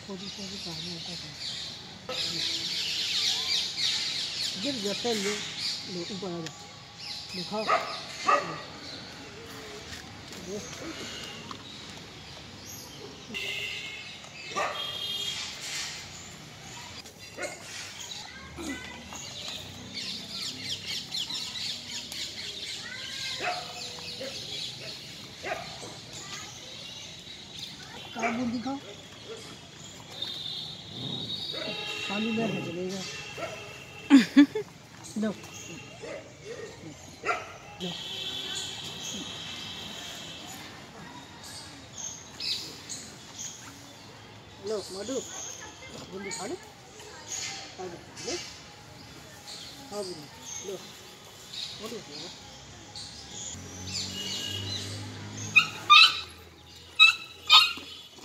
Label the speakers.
Speaker 1: थोड़ी थोड़ी पानी होता था गिर जाता है लो ऊपर आ जा दिखाओ काबू दिखाओ पानी में है चलेगा लो लो लो मधु बूंदी खा लो लो लो मधु